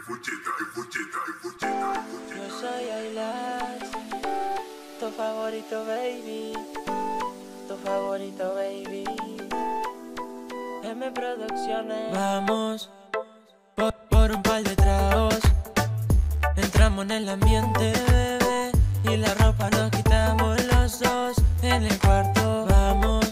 Yo soy Ailas, tu favorito baby, tu favorito baby. M Producciones. Vamos por un par de tragos, entramos en el ambiente, bebé, y la ropa nos quitamos los dos en el cuarto. Vamos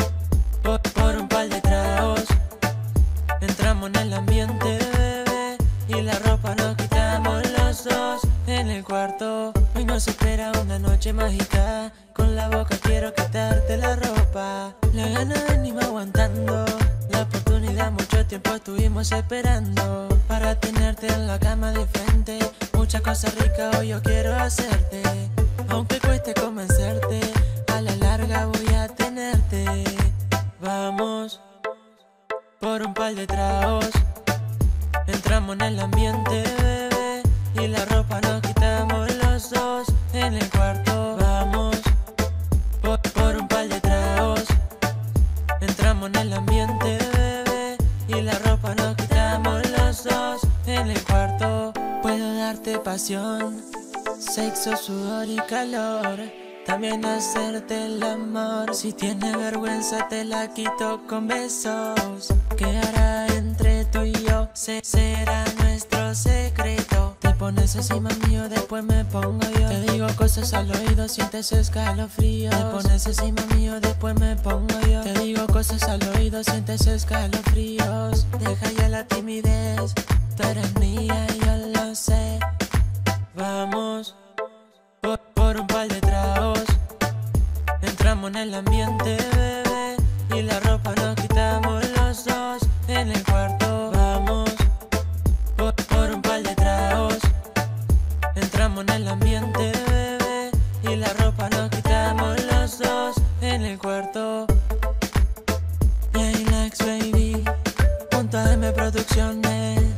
por un par de tragos, entramos en el ambiente, bebé, y la ropa nos quitamos los dos en el cuarto. Hoy nos espera una noche mágica, con la boca quiero quitarte la ropa. La gana venimos aguantando, la oportunidad mucho tiempo estuvimos esperando, para tenerte en la cama de frente. Muchas cosas ricas hoy yo quiero hacerte, aunque cueste convencerte, a la larga voy a tenerte. Vamos por un par de tragos, entramos en el ambiente, bebé, y la ropa nos quitamos los dos en el cuarto. Vamos por un par de tragos, entramos en el ambiente, bebé, y la ropa nos quitamos los dos en el cuarto. Puedo darte pasión, sexo, sudor y calor, también hacerte el amor. Si tienes vergüenza te la quito con besos. ¿Qué hará entre tú y yo? Será nuestro secreto. Te pones encima mío, después me pongo yo. Te digo cosas al oído, sientes escalofríos. Te pones encima mío, después me pongo yo. Te digo cosas al oído, sientes escalofríos. Deja ya la timidez, tú eres mía y yo lo sé. Vamos por un par de tragos, entramos en el ambiente, bebé, y la ropa nos quitamos los dos en el cuarto. Vamos por un par de tragos, entramos en el ambiente, bebé, y la ropa nos quitamos los dos en el cuarto. Ailas baby, junto a M Producciones.